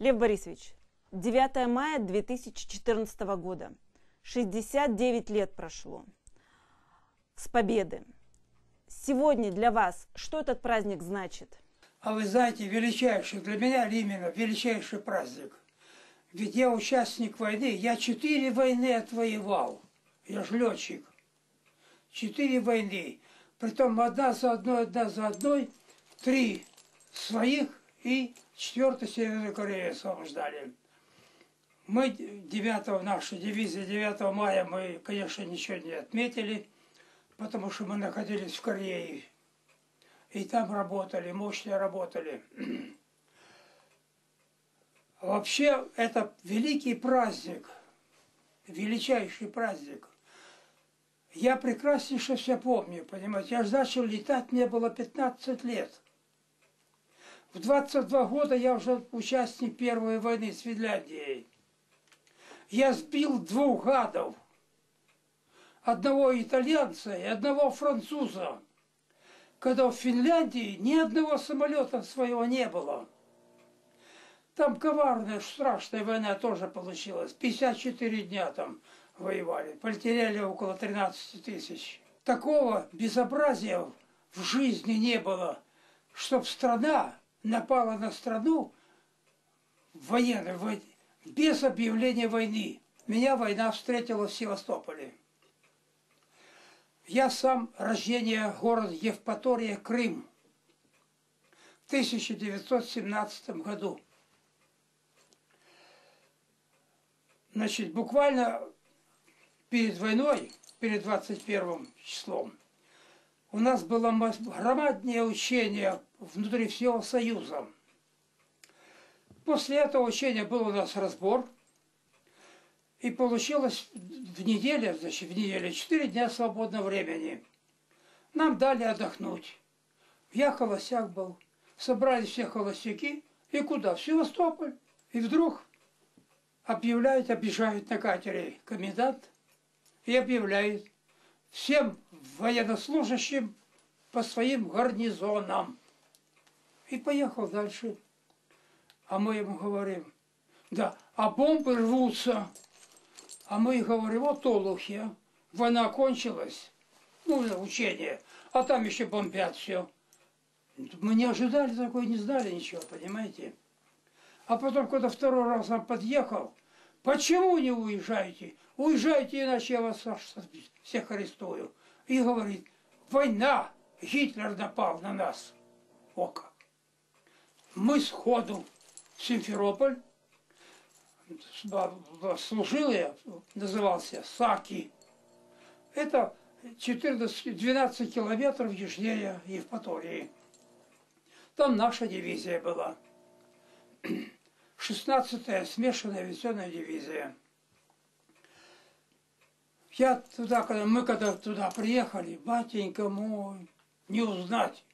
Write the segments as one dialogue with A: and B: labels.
A: Лев Борисович, 9 мая 2014 года. 69 лет прошло с победы. Сегодня для вас что этот праздник значит?
B: А вы знаете, величайший, для меня именно величайший праздник. Ведь я участник войны, я 4 войны отвоевал. Я же летчик. 4 войны. Притом одна за одной, 3 своих и 4 Северную Корею освобождали. Мы 9 наша дивизия 9 мая, мы, конечно, ничего не отметили, потому что мы находились в Корее. И там работали, мощно работали. Вообще, это великий праздник, величайший праздник. Я прекраснейше все помню, понимаете. Я же начал летать, мне было 15 лет. В 22 года я уже участник Первой войны с Финляндией. Я сбил 2 гадов. Одного итальянца и одного француза. Когда в Финляндии ни одного самолета своего не было. Там коварная, страшная война тоже получилась. 54 дня там воевали. Потеряли около 13 тысяч. Такого безобразия в жизни не было, чтоб страна напала на страну военной, без объявления войны. Меня война встретила в Севастополе. Я сам рождение город Евпатория, Крым, в 1917 году. Значит, буквально перед войной, перед 21 числом, у нас было громадное учение внутри всего Союза. После этого учения был у нас разбор. И получилось в неделю, значит, в неделю 4 дня свободного времени. Нам дали отдохнуть. Я холостяк был. Собрались все холостяки. И куда? В Севастополь. И вдруг объявляют, объезжают на катере комендант и объявляет всем военнослужащим по своим гарнизонам. И поехал дальше. А мы ему говорим, да, а бомбы рвутся. А мы говорим, вот олухи, война кончилась, ну, учение, а там еще бомбят все. Мы не ожидали такой, не знали ничего, понимаете? А потом, когда второй раз он подъехал, почему не уезжаете? Уезжайте, иначе я вас всех арестую. И говорит, война, Гитлер напал на нас. О как! Мы сходу в Симферополь, служил я, назывался Саки. Это 12 километров южнее Евпатории. Там наша дивизия была. 16-я смешанная авиационная дивизия. Я туда, когда туда приехали, батенька мой, не узнать.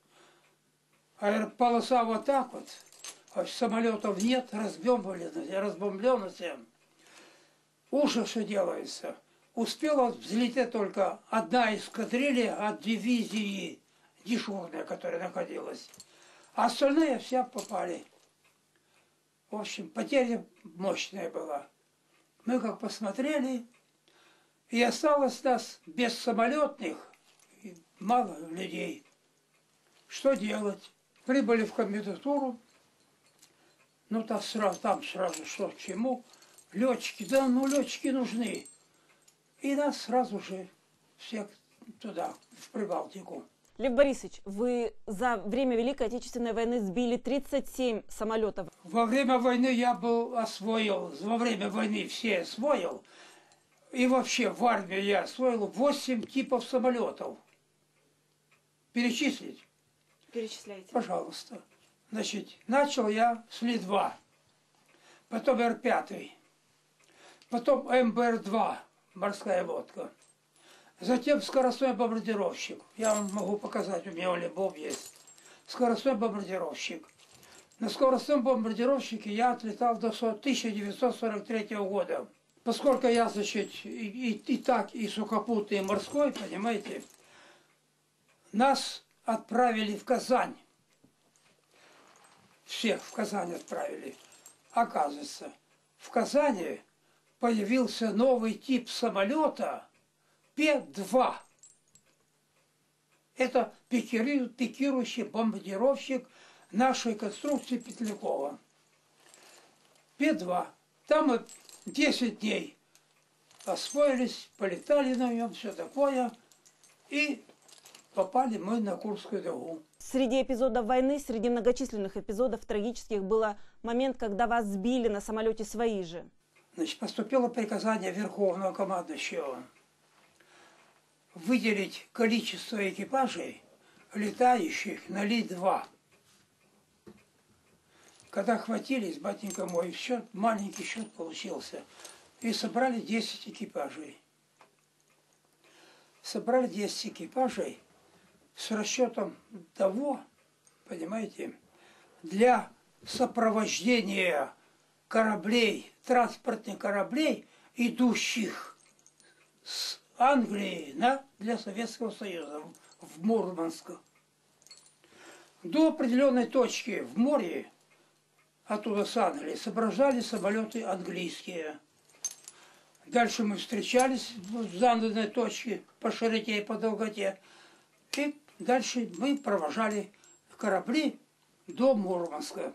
B: Полоса вот так вот. Самолетов нет, разбомбленность. Ужас, что делается. Успела взлететь только одна эскадрилья от дивизии дежурная, которая находилась. А остальные все попали. В общем, потеря мощная была. Мы как посмотрели, и осталось нас без самолетных, мало людей. Что делать? Прибыли в комендатуру. Ну, там сразу что к чему. Летчики, да, ну, летчики нужны. И нас сразу же всех туда, в Прибалтику.
A: Лев Борисович, вы за время Великой Отечественной войны сбили 37 самолетов.
B: Во время войны я освоил, во время войны все освоил. И вообще в армии я освоил 8 типов самолетов. Перечислить?
A: Перечисляйте.
B: Пожалуйста. Значит, начал я с Ли-2, потом Р-5, потом МБР-2, морская лодка, затем скоростной бомбардировщик. Я вам могу показать, у меня Лебов есть. Скоростной бомбардировщик. На скоростном бомбардировщике я отлетал до 1943 года. Поскольку я, значит, и так, и сухопутный, и морской, понимаете, нас отправили в Казань. Всех в Казань отправили. Оказывается, в Казани появился новый тип самолета П-2. Это пикирующий бомбардировщик нашей конструкции Петлякова. П-2. Там мы 10 дней освоились, полетали на нем, все такое. И попали мы на Курскую дугу.
A: Среди эпизодов войны, среди многочисленных эпизодов трагических, был момент, когда вас сбили на самолете свои же.
B: Значит, поступило приказание Верховного командующего выделить количество экипажей, летающих на Ли-2. Когда хватились, батенька мой, счет, маленький счет получился. И собрали 10 экипажей. Собрали 10 экипажей с расчетом того, понимаете, для сопровождения кораблей, транспортных кораблей, идущих с Англии для Советского Союза в Мурманск. До определенной точки в море, оттуда с Англии, соображали самолеты английские. Дальше мы встречались в заданной точке по широте и по долготе. И дальше мы провожали корабли до Мурманска.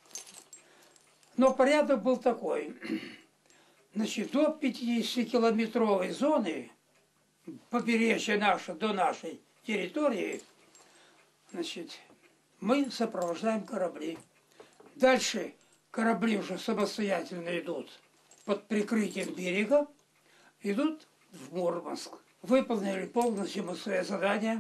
B: Но порядок был такой. Значит, до 50-километровой зоны побережья наше, до нашей территории, значит, мы сопровождаем корабли. Дальше корабли уже самостоятельно идут под прикрытием берега, идут в Мурманск. Выполнили полностью мы свое задание,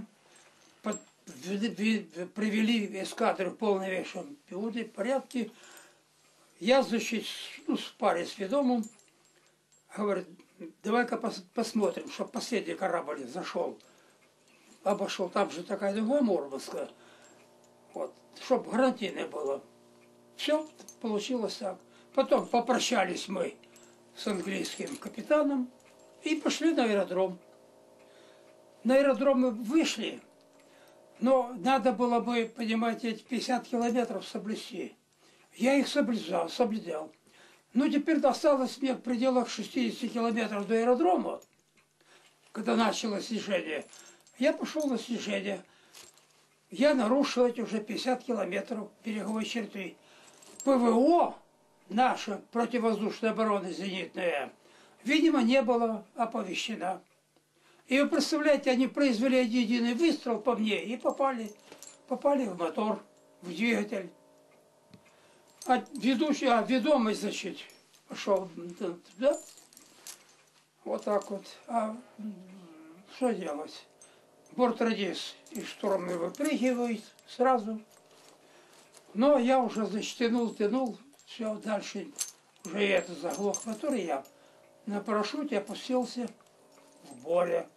B: привели эскадру в полновесном порядке. Я, значит, в паре с ведомым, говорит, давай-ка посмотрим, чтобы последний корабль зашел, обошел, там же такая дуга Мурманска, вот, чтобы гарантийное было. Все получилось так. Потом попрощались мы с английским капитаном и пошли на аэродром. На аэродром мы вышли, но надо было бы, понимаете, эти 50 километров соблюсти. Я их соблюдал. Ну, теперь осталось мне в пределах 60 километров до аэродрома, когда началось снижение. Я пошел на снижение. Я нарушил эти уже 50 километров береговой черты. ПВО, наша противовоздушная оборона зенитная, видимо, не было оповещена. И вы представляете, они произвели единый выстрел по мне и попали в мотор, в двигатель. А ведомый, значит, пошел туда. Вот так вот. А что делать? Бортрадист из штурма выпрыгивает сразу. Но я уже, значит, тянул, все, дальше уже это заглох мотор, и я на парашюте опустился в море,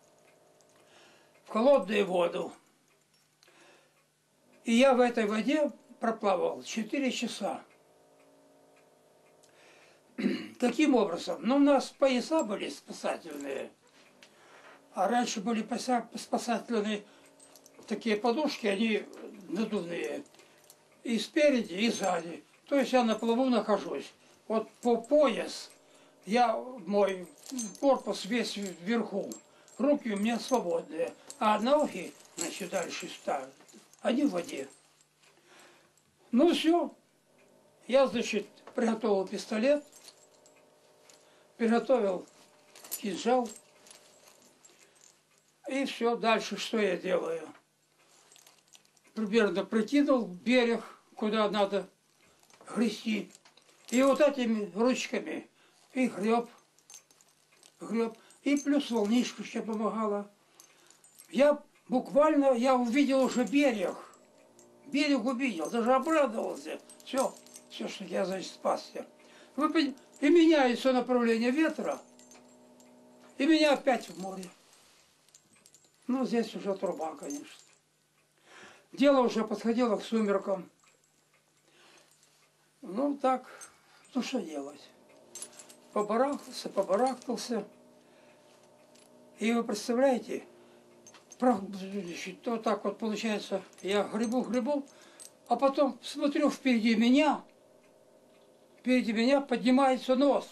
B: в холодную воду. И я в этой воде проплавал 4 часа. Каким образом? Ну, у нас пояса были спасательные, а раньше были спасательные такие подушки, они надувные, и спереди, и сзади. То есть я на плаву нахожусь. Вот по пояс мой корпус весь вверху, руки у меня свободные, а ноги, значит, дальше ставят, они в воде. Ну все, я, значит, приготовил пистолет, приготовил кинжал, и все, дальше что я делаю? Примерно прикинул берег, куда надо грести, и вот этими ручками и греб, и плюс волнишка еще помогала. Я увидел уже берег увидел, даже обрадовался. Все, что я, значит, спасся. И меняется направление ветра, и меня опять в море. Ну, здесь уже труба, конечно. Дело уже подходило к сумеркам. Ну, так, ну, что делать? Побарахтался. И вы представляете, то так вот получается, я гребу, а потом смотрю впереди меня, впереди меня поднимается нос.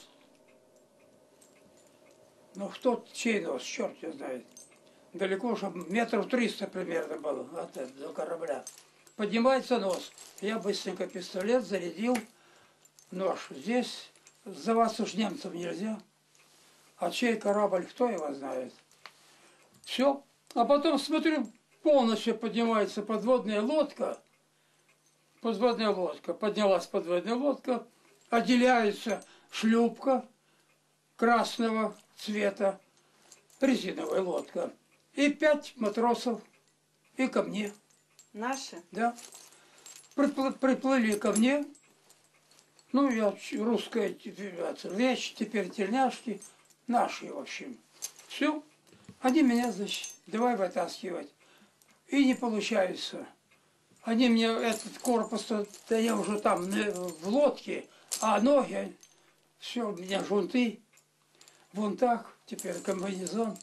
B: Ну, кто, чей нос, черт его знает. Далеко уже, метров 300 примерно было от этого корабля. Поднимается нос. Я быстренько пистолет зарядил, нож. Здесь за вас уж немцев нельзя. А чей корабль, кто его знает. Все. А потом, смотрю, полностью поднимается подводная лодка. Подводная лодка. Поднялась подводная лодка. Отделяется шлюпка красного цвета. Резиновая лодка. И 5 матросов. И ко мне.
A: Наши?
B: Да. Приплыли ко мне. Ну, я русская речь, теперь тельняшки. Наши, в общем. Все. Они меня, значит, давай вытаскивать. И не получается. Они мне этот корпус, да я уже там в лодке, а ноги, все, у меня жунты. Вон так, теперь комбинезон.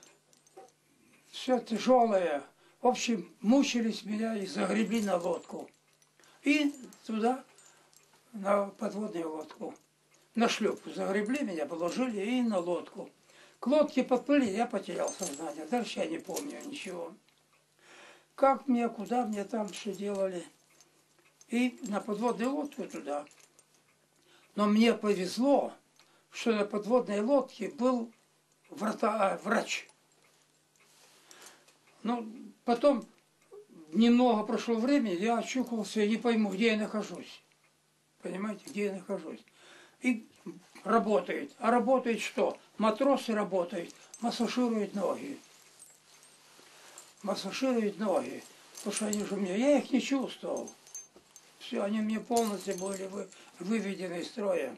B: Все тяжелое. В общем, мучились меня и загребли на лодку. И туда, на подводную лодку. На шлюпку загребли меня, положили и на лодку. К лодке подплыли, я потерял сознание. Дальше я не помню ничего. Как мне, куда мне там, что делали. И на подводную лодку туда. Но мне повезло, что на подводной лодке был врач. Ну, потом немного прошло времени, я очухался и не пойму, где я нахожусь. Понимаете, где я нахожусь. И работает. А работает что? Матросы работают, массажируют ноги. Массажируют ноги. Потому что они же мне, я их не чувствовал. Все, они мне полностью были выведены из строя.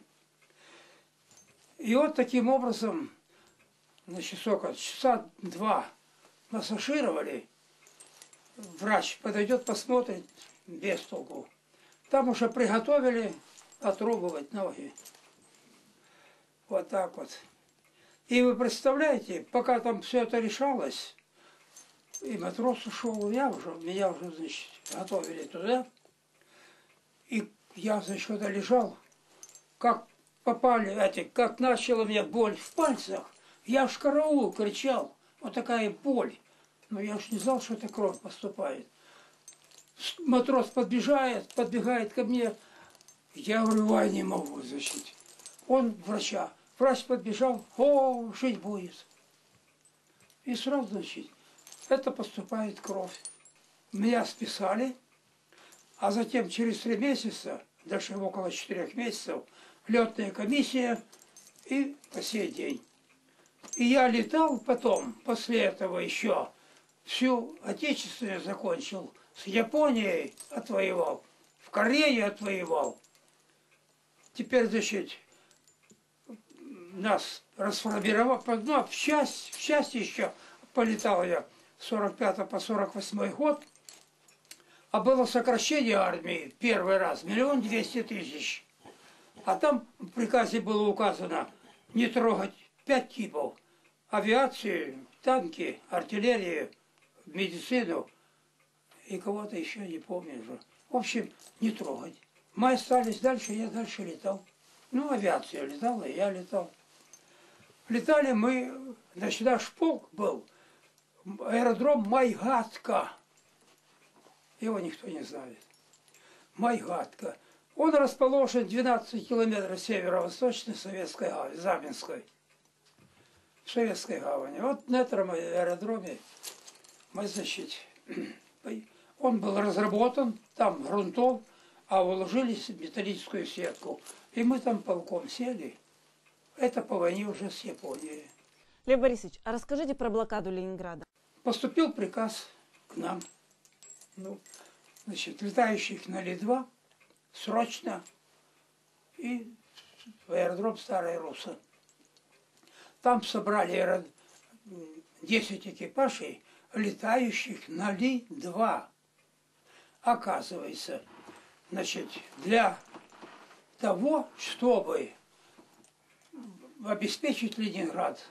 B: И вот таким образом, значит, сколько, часа 2 массажировали. Врач подойдет, посмотрит, без толку. Там уже приготовили отрубывать ноги. Вот так вот. И вы представляете, пока там все это решалось, и матрос ушел, меня уже, значит, готовили туда. И я, значит, когда лежал, как попали эти, как начала мне боль в пальцах, я аж караул кричал. Вот такая боль. Но я уж не знал, что это кровь поступает. Матрос подбегает ко мне. Я говорю, ай, не могу, значит. Он врача. Врач подбежал, о, жить будет. И сразу, значит, это поступает кровь. Меня списали, а затем через 3 месяца, даже около 4 месяцев, летная комиссия и по сей день. И я летал потом, после этого еще, всю отечественную закончил, с Японией отвоевал, в Корее отвоевал. Теперь, значит, нас расформировал, ну, в часть еще полетал я с 45 по 48 год, а было сокращение армии первый раз, 1 200 000. А там в приказе было указано не трогать 5 типов: авиацию, танки, артиллерию, медицину и кого-то еще, не помню уже. В общем, не трогать. Мы остались дальше, я дальше летал. Ну, авиация летала, и я летал. Летали мы, значит, наш полк был, аэродром Майгатка. Его никто не знает. Майгатка. Он расположен 12 километров северо-восточной Советской гавани, Заменской. Советской гавани. Вот на этом аэродроме мы, значит, он был разработан, там грунтов, а уложились в металлическую сетку. И мы там полком сели. Это по войне уже с Японией.
A: Лев Борисович, а расскажите про блокаду Ленинграда.
B: Поступил приказ к нам. Ну, значит, летающих на Ли-2 срочно и в аэродром Старая Русса. Там собрали 10 экипажей, летающих на Ли-2. Оказывается, значит, для того, чтобы обеспечить Ленинград.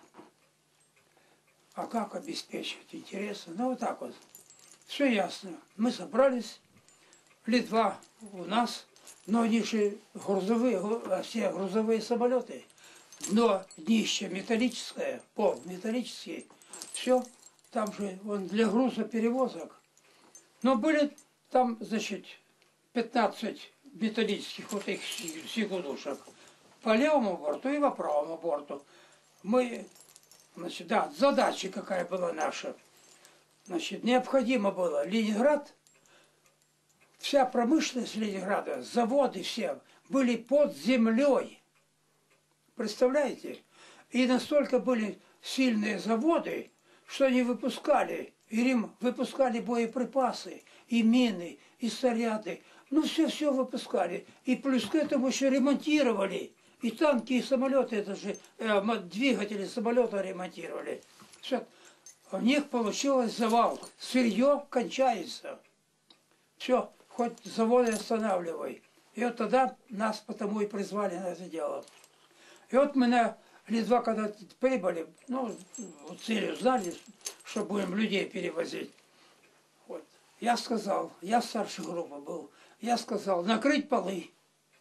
B: А как обеспечить? Интересно. Ну, вот так вот. Все ясно. Мы собрались. Ли-2 у нас, Но они же грузовые, все грузовые самолеты. Дно, днище металлическое, пол металлический. Все, там же он для грузоперевозок. Но были там, значит, 15 металлических вот этих сигудушек по левому борту и по правому борту. Мы, значит, да, задача какая была наша. Значит, необходимо было Ленинград, вся промышленность Ленинграда, заводы все были под землей. Представляете? И настолько были сильные заводы, что они выпускали, выпускали боеприпасы, и мины, и снаряды. Ну, все выпускали. И плюс к этому еще ремонтировали. И танки, и самолеты, это же двигатели самолета ремонтировали. Все. У них получилось завал. Сырье кончается. Все, хоть заводы останавливай. И вот тогда нас потому и призвали на это дело. И вот мы на Литва, когда прибыли, ну, целью знали, что будем людей перевозить. Вот. Я сказал, я старшей группы был, я сказал, накрыть полы,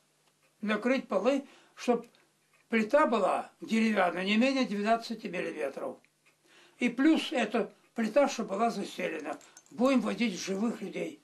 B: чтобы плита была деревянная не менее 12 миллиметров. И плюс эта плита, чтобы была заселена. Будем водить живых людей.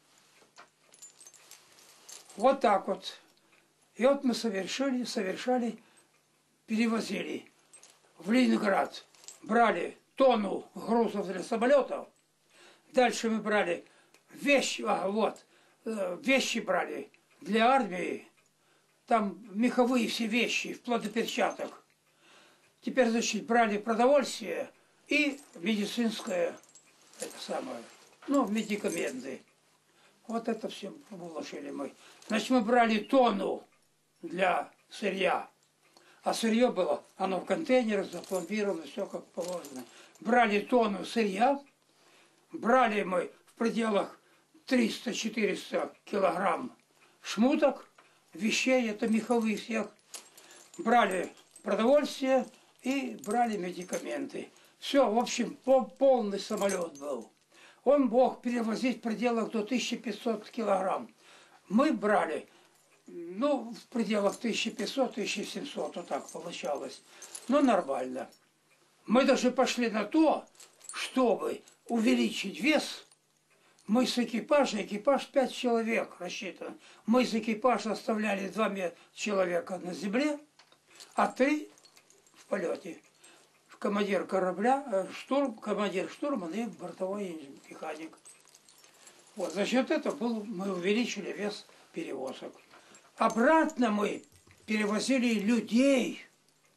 B: Вот так вот. И вот мы совершали, перевозили в Ленинград. Брали тонну грузов для самолетов. Дальше мы брали вещи, вещи брали для армии. Там меховые все вещи, вплоть до перчаток. Теперь, значит, брали продовольствие и медицинское, это самое, ну, медикаменты. Вот это все выложили мы. Значит, мы брали тонну для сырья. А сырье было, оно в контейнерах запломбировано, все как положено. Брали тонну сырья, брали мы в пределах 300-400 килограмм шмуток, вещей, это меховых всех. Брали продовольствие и брали медикаменты. Все, в общем, полный самолет был. Он мог перевозить в пределах до 1500 килограмм. Мы брали, ну, в пределах 1500-1700, вот так получалось. Но нормально. Мы даже пошли на то, чтобы увеличить вес. Мы с экипажа, экипаж 5 человек рассчитан. Мы из экипажа оставляли 2 человека на земле, а 3 в полете. Командир корабля, командир штурман и бортовой механик. Вот, за счет этого мы увеличили вес перевозок. Обратно мы перевозили людей.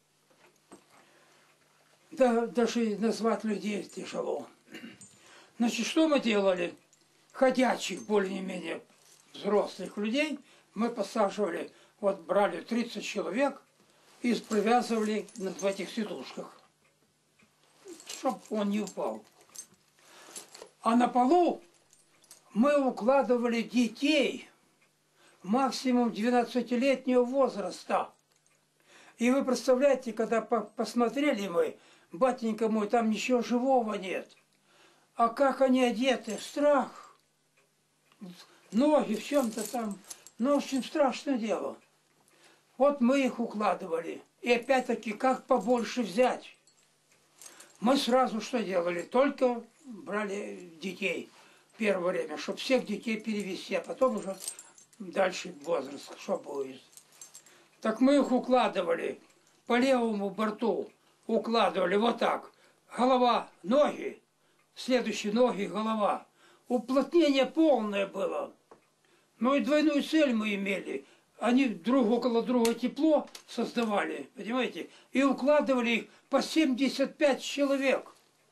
B: Да, даже назвать людей тяжело. Значит, что мы делали? Ходячих, более-менее взрослых людей мы посаживали, вот брали 30 человек и привязывали в этих сидушках, чтобы он не упал. А на полу мы укладывали детей максимум 12-летнего возраста. И вы представляете, когда посмотрели мы, батенька мой, там ничего живого нет. А как они одеты? Страх. Ноги в чем-то там. Ну, очень страшное дело. Вот мы их укладывали. И опять-таки, как побольше взять? Мы сразу что делали? Только брали детей первое время, чтобы всех детей перевести, а потом уже дальше возраст, что будет. Так мы их укладывали по левому борту, укладывали вот так. Голова, ноги, следующие ноги, голова. Уплотнение полное было. Ну и двойную цель мы имели. Они друг около друга тепло создавали, понимаете, и укладывали их по 75 человек.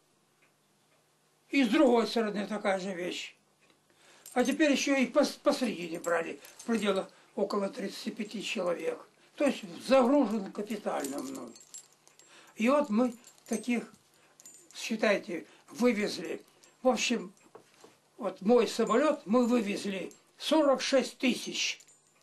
B: И с другой стороны такая же вещь. А теперь еще и посредине брали в пределах около 35 человек. То есть загружен капитально мной. И вот мы таких, считайте, вывезли. В общем, вот мой самолет мы вывезли 46 тысяч.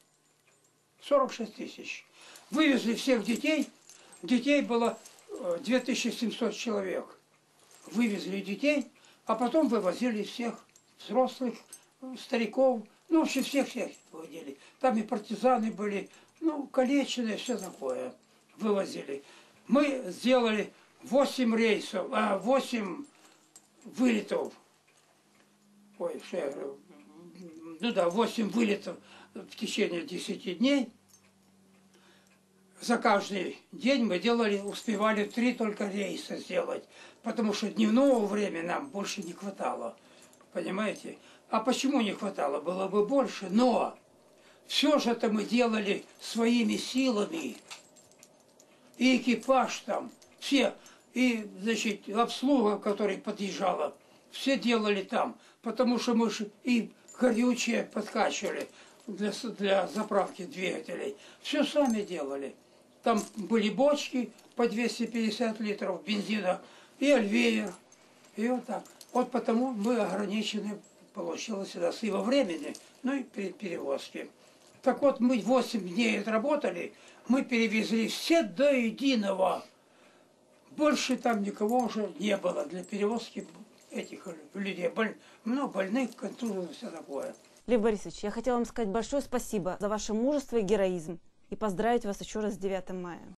B: 46 тысяч. Вывезли всех детей. Детей было 2700 человек. Вывезли детей, а потом вывозили всех взрослых, стариков, Ну, в общем, всех выводили. Там и партизаны были, ну, калеченные, все такое вывозили. Мы сделали 8 рейсов, 8 вылетов. Ой, что я говорю, ну да, 8 вылетов в течение 10 дней. За каждый день мы успевали 3 только рейса сделать, потому что дневного времени нам больше не хватало. Понимаете? А почему не хватало? Было бы больше, но все же это мы делали своими силами. И экипаж там, все, и, значит, обслуга, которая подъезжала, все делали там, потому что мы же и горючее подкачивали для заправки двигателей. Все сами делали. Там были бочки по 250 литров бензина и альвеер. И вот так. Вот потому мы ограничены, получилось, и во времени, ну и при перевозке. Так вот, мы 8 дней отработали, мы перевезли все до единого. Больше там никого уже не было для перевозки этих людей. Больных, контузов, все такое.
A: Лев Борисович, я хотела вам сказать большое спасибо за ваше мужество и героизм и поздравить вас еще раз с 9 мая.